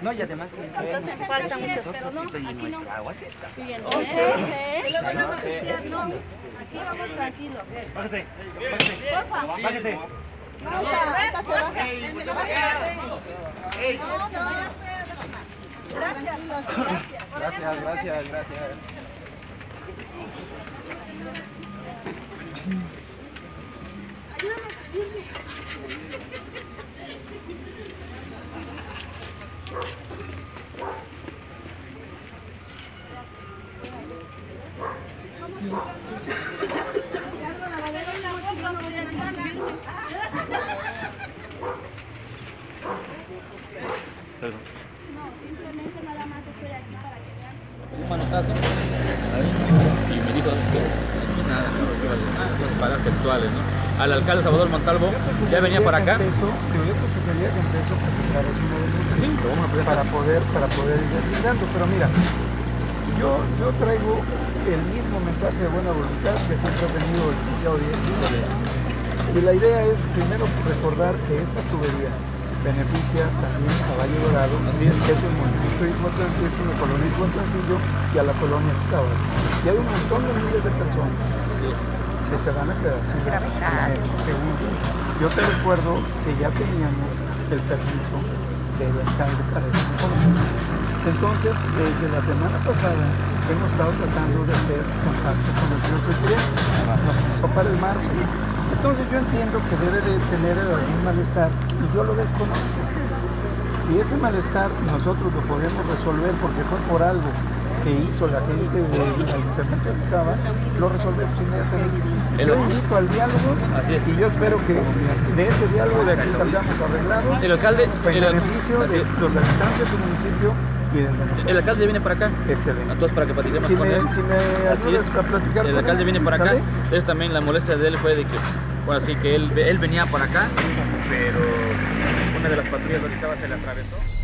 No, y además que Nos hacen falta muchas nosotros y nuestra agua es esta. Sí, Aquí vamos tranquilos. Bájese, Porfa. bájese. Ahorita se baja. Gracias. Perdón. No, simplemente nada más estoy aquí para que vean. Un manotazo y me dijo, ¿sabes qué? Aquí nada, no lo quiero hacer. Las palabras textuales, ¿no? Al alcalde Salvador Montalvo ya venía para acá. Yo te sugería que empezó a presentar eso Sí, lo vamos a poder para poder ir brindando, pero mira, yo traigo el mismo mensaje de buena voluntad que siempre ha tenido el licenciado Díaz. Y la idea es primero recordar que esta tubería beneficia también a Valle Dorado, así es, que es un municipio de Iguatancillo, es una colonia de Iguatancillo y a la colonia Ixtáhuatl. Y hay un montón de miles de personas que se van a quedar sin gravedad. Segundo, yo te recuerdo que ya teníamos el permiso del alcalde para esta colonia. Entonces, desde la semana pasada hemos estado tratando de hacer contacto con el señor presidente. Nos puso para el martes. Entonces yo entiendo que debe de tener algún malestar y yo lo desconozco. Si ese malestar nosotros lo podemos resolver porque fue por algo que hizo la gente del Ayuntamiento de Orizaba, lo resolvemos inmediatamente. Yo invito al diálogo y yo espero que de ese diálogo de aquí salgamos arreglados El alcalde, en beneficio de los habitantes del municipio y del municipio. el alcalde viene para acá. Excelente. Entonces para que platiquemos Si con él. me ayudas a platicar El con alcalde él, viene para acá. ¿sale? Entonces también la molestia de él fue de que, bueno, así que él venía para acá, pero una de las patrullas de Orizaba se le atravesó.